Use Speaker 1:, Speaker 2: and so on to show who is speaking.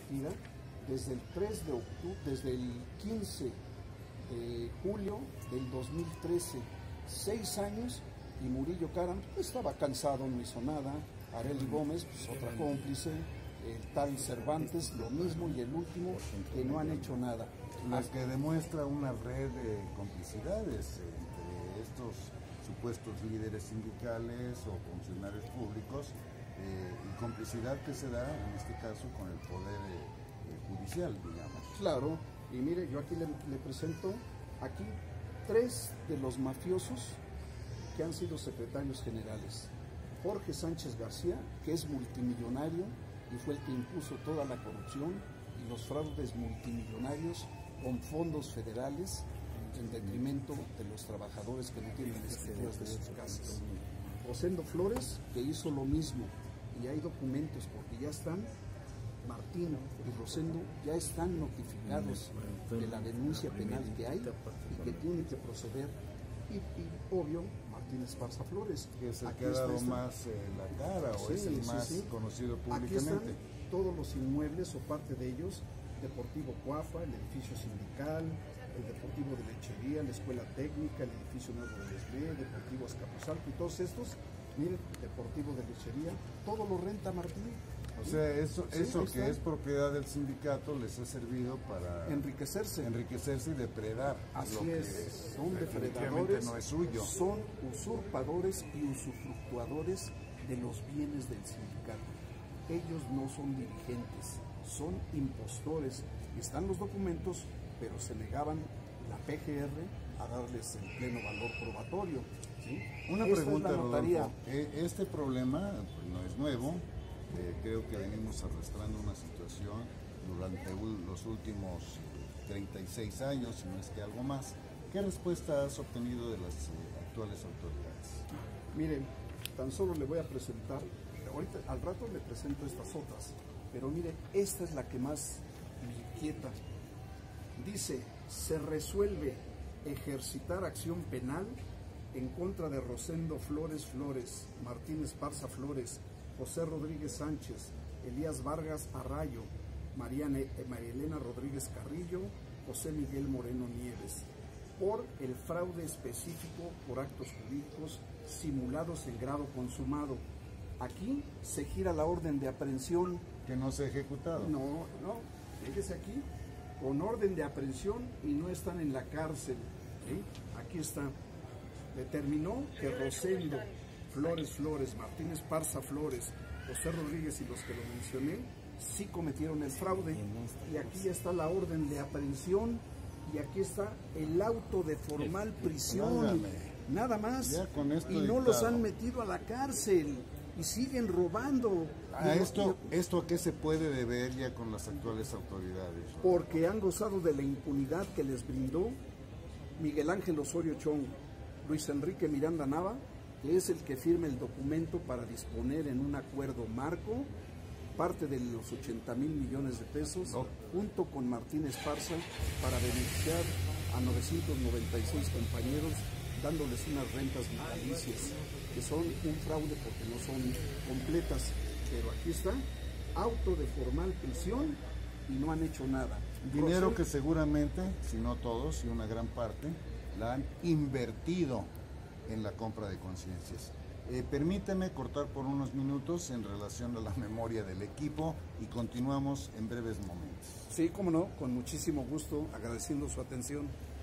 Speaker 1: gira desde el 3 de octubre, desde el 15 de julio del 2013, 6 años, y Murillo Karam estaba cansado, no hizo nada. Arely Gómez, pues otra cómplice, el tal Cervantes, lo mismo, y el último, que no han hecho nada.
Speaker 2: Lo que demuestra una red de complicidades entre estos supuestos líderes sindicales o funcionarios públicos, y complicidad que se da, en este caso, con el poder judicial, digamos.
Speaker 1: Claro, y mire, yo aquí le presento aquí 3 de los mafiosos que han sido secretarios generales. Jorge Sánchez García, que es multimillonario y fue el que impuso toda la corrupción y los fraudes multimillonarios con fondos federales en detrimento de los trabajadores que no tienen escrituras de sus casas. Rosendo Flores, que hizo lo mismo, y hay documentos porque ya están. Martín y Rosendo ya están notificados de la denuncia penal que hay y que tienen que proceder. Y obvio, Martín Esparza Flores,
Speaker 2: que es el que ha dado más la cara, o es el más conocido públicamente.
Speaker 1: Aquí están todos los inmuebles o parte de ellos: Deportivo Cuafa, el edificio sindical, el Deportivo de Lechería, la Escuela Técnica, el edificio Nuevo de Lesbé, Deportivo Azcapotzalco, y todos estos, miren, Deportivo de Lechería, todo lo renta Martín.
Speaker 2: O sea, eso que es propiedad del sindicato les ha servido para
Speaker 1: enriquecerse
Speaker 2: y depredar.
Speaker 1: Así es, son depredadores,
Speaker 2: no es suyo.
Speaker 1: Son usurpadores y usufructuadores de los bienes del sindicato. Ellos no son dirigentes, son impostores. Están los documentos, pero se negaban la PGR a darles el pleno valor probatorio. ¿Sí?
Speaker 2: Una pregunta, Rodolfo. Este problema pues, no es nuevo. Creo que venimos arrastrando una situación durante los últimos 36 años, si no es que algo más. ¿Qué respuesta has obtenido de las actuales autoridades?
Speaker 1: Miren, tan solo le voy a presentar, ahorita al rato le presento estas otras, pero mire, esta es la que más me inquieta. Dice: se resuelve ejercitar acción penal en contra de Rosendo Flores, Martín Esparza Flores, José Rodríguez Sánchez, Elías Vargas Arrayo, María Elena Rodríguez Carrillo, José Miguel Moreno Nieves, por el fraude específico por actos jurídicos simulados en grado consumado. Aquí se gira la orden de aprehensión.
Speaker 2: Que no se ha ejecutado.
Speaker 1: No, fíjese aquí, con orden de aprehensión y no están en la cárcel. ¿Sí? Aquí está. Determinó que Rosendo Flores, Martín Esparza Flores, José Rodríguez y los que lo mencioné, sí cometieron el fraude. Y aquí ya está la orden de aprehensión y aquí está el auto de formal prisión. Nada más.
Speaker 2: Ya con esto
Speaker 1: y no
Speaker 2: dictado.
Speaker 1: los han metido a la cárcel y siguen robando.
Speaker 2: ¿Esto a qué se puede deber ya con las actuales autoridades?
Speaker 1: Porque han gozado de la impunidad que les brindó Miguel Ángel Osorio Chong, Luis Enrique Miranda Nava, que es el que firma el documento para disponer en un acuerdo marco parte de los 80,000 millones de pesos, junto con Martín Esparza, para beneficiar a 996 compañeros, dándoles unas rentas vitalicias, que son un fraude porque no son completas. Pero aquí está, auto de formal prisión, y no han hecho nada.
Speaker 2: Dinero que seguramente, si no todos, y una gran parte, la han invertido en la compra de conciencias. Permíteme cortar por unos minutos en relación a la memoria del equipo y continuamos en breves momentos.
Speaker 1: Sí, cómo no, con muchísimo gusto, agradeciendo su atención.